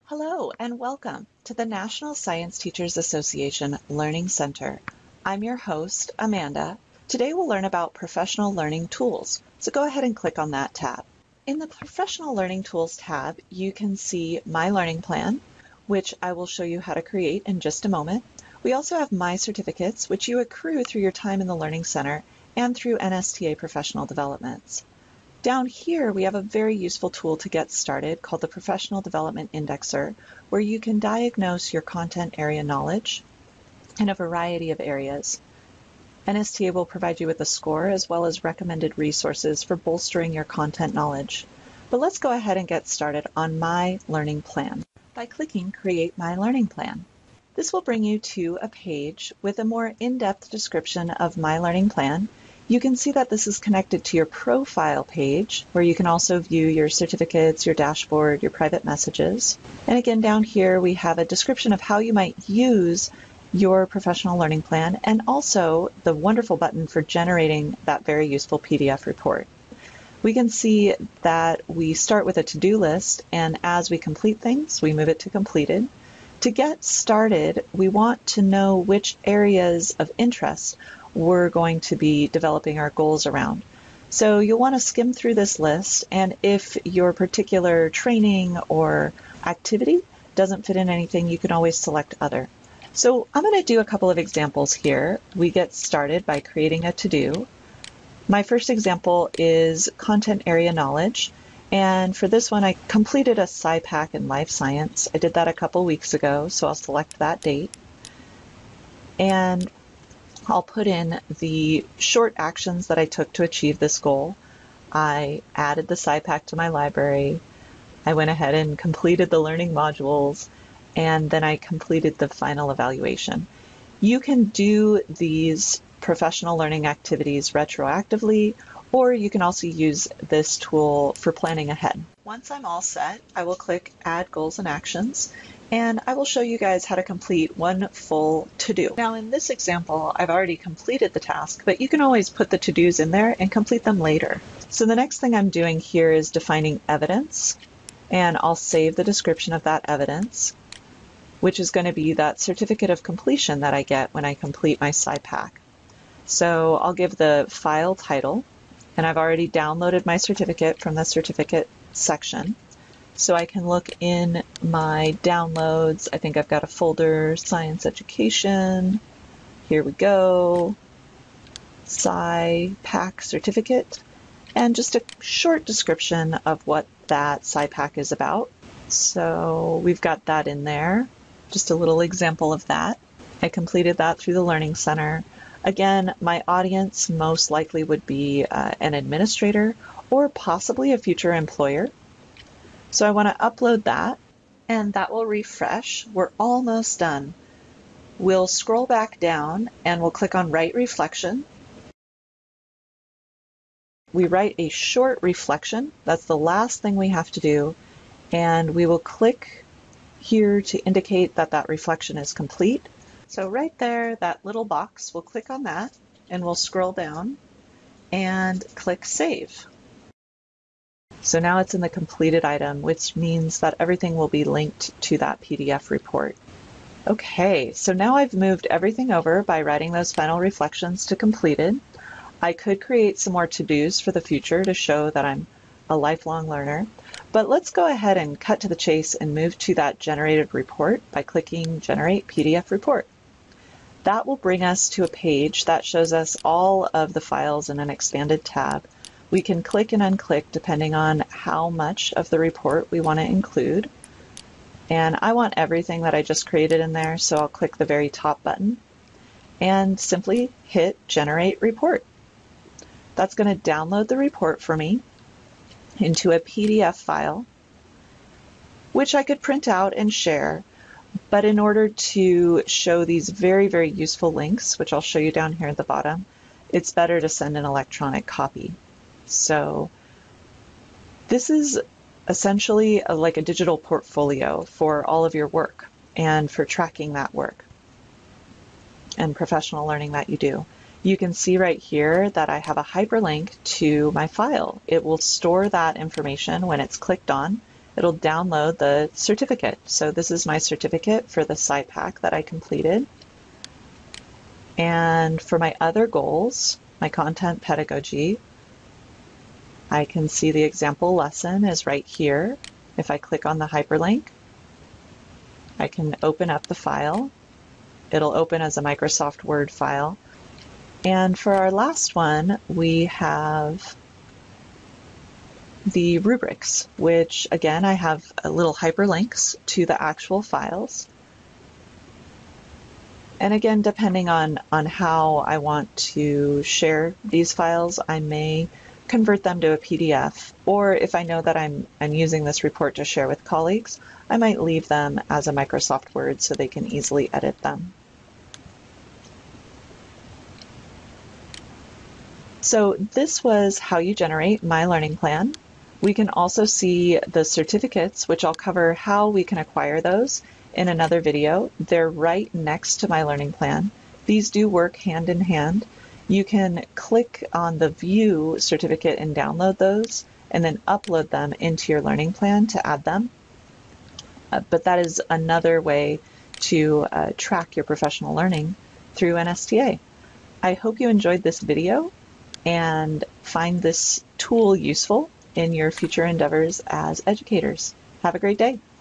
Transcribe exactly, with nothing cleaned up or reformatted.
Hello and welcome to the National Science Teachers Association Learning Center. I'm your host, Amanda. Today we'll learn about professional learning tools, so go ahead and click on that tab. In the Professional Learning Tools tab, you can see My Learning Plan, which I will show you how to create in just a moment. We also have My Certificates, which you accrue through your time in the Learning Center and through N S T A Professional Developments. Down here, we have a very useful tool to get started called the Professional Development Indexer, where you can diagnose your content area knowledge in a variety of areas. N S T A will provide you with a score as well as recommended resources for bolstering your content knowledge. But let's go ahead and get started on My Learning Plan by clicking Create My Learning Plan. This will bring you to a page with a more in-depth description of My Learning Plan. You can see that this is connected to your profile page, where you can also view your certificates, your dashboard, your private messages. And again, down here, we have a description of how you might use your professional learning plan and also the wonderful button for generating that very useful P D F report. We can see that we start with a to-do list, and as we complete things, we move it to completed. To get started, we want to know which areas of interest we're going to be developing our goals around. So you'll want to skim through this list, and if your particular training or activity doesn't fit in anything, you can always select other. So I'm going to do a couple of examples here. We get started by creating a to-do. My first example is content area knowledge, and for this one I completed a SciPac in life science. I did that a couple weeks ago, so I'll select that date. And I'll put in the short actions that I took to achieve this goal. I added the SciPac to my library. I went ahead and completed the learning modules, and then I completed the final evaluation. You can do these professional learning activities retroactively, or you can also use this tool for planning ahead. Once I'm all set, I will click Add Goals and Actions, and I will show you guys how to complete one full to-do. Now in this example, I've already completed the task, but you can always put the to-dos in there and complete them later. So the next thing I'm doing here is defining evidence, and I'll save the description of that evidence, which is going to be that certificate of completion that I get when I complete my SciPac. So I'll give the file title, and I've already downloaded my certificate from the certificate section. So I can look in my downloads. I think I've got a folder, Science Education. Here we go. SciPac certificate. And just a short description of what that SciPac is about. So we've got that in there. Just a little example of that. I completed that through the Learning Center. Again, my audience most likely would be uh, an administrator or possibly a future employer. So I want to upload that, and that will refresh. We're almost done. We'll scroll back down and we'll click on Write Reflection. We write a short reflection. That's the last thing we have to do. And we will click here to indicate that that reflection is complete. So right there, that little box, we'll click on that and we'll scroll down and click Save. So now it's in the completed item, which means that everything will be linked to that P D F report. Okay, so now I've moved everything over by writing those final reflections to completed. I could create some more to-dos for the future to show that I'm a lifelong learner, but let's go ahead and cut to the chase and move to that generated report by clicking Generate P D F Report. That will bring us to a page that shows us all of the files in an expanded tab. We can click and unclick depending on how much of the report we want to include. And I want everything that I just created in there, so I'll click the very top button and simply hit Generate Report. That's going to download the report for me into a P D F file, which I could print out and share. But in order to show these very, very useful links, which I'll show you down here at the bottom, it's better to send an electronic copy. So this is essentially a, like a digital portfolio for all of your work and for tracking that work and professional learning that you do. You can see right here that I have a hyperlink to my file. It will store that information when it's clicked on it'll download the certificate. So this is my certificate for the SciPack that I completed. And for my other goals, my content pedagogy, I can see the example lesson is right here. If I click on the hyperlink, I can open up the file. It'll open as a Microsoft Word file. And for our last one, we have the rubrics, which again, I have a little hyperlinks to the actual files. And again, depending on, on how I want to share these files, I may convert them to a P D F, or if I know that I'm, I'm using this report to share with colleagues, I might leave them as a Microsoft Word so they can easily edit them. So this was how you generate My Learning Plan. We can also see the certificates, which I'll cover how we can acquire those in another video. They're right next to My Learning Plan. These do work hand in hand. You can click on the View certificate and download those, and then upload them into your learning plan to add them. Uh, but that is another way to uh, track your professional learning through N S T A. I hope you enjoyed this video and find this tool useful in your future endeavors as educators. Have a great day.